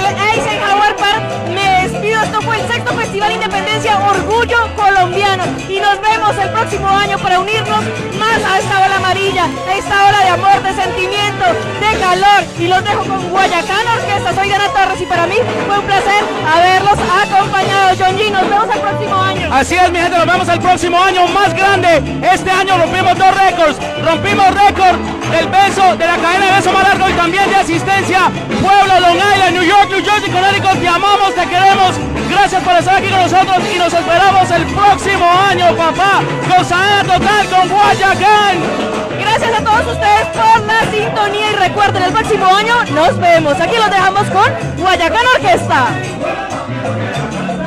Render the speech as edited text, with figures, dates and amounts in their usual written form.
el Eisenhower Park. Me despido, esto fue el 6º Festival Independencia Orgullo Colombiano y nos vemos el próximo año para unirnos más a esta ola amarilla, a esta ola de amor, de sentimiento, de calor, y los dejo con Guayacán Orquesta. Soy Diana Torres y para mí fue un placer haberlos acompañado. John G, nos vemos el próximo año. Así es, mi gente, nos vemos el próximo año más grande. Este año rompimos 2 récords, rompimos récord del beso, de la cadena de beso más largo y también de asistencia. Pueblo, Long Island, New York, New Jersey, Connecticut, te amamos, te queremos. Gracias por estar aquí con nosotros y nos esperamos el próximo año, papá. Gozadera total con Guayacán. Gracias a todos ustedes por la sintonía y recuerden, el próximo año nos vemos. Aquí los dejamos con Guayacán Orquesta.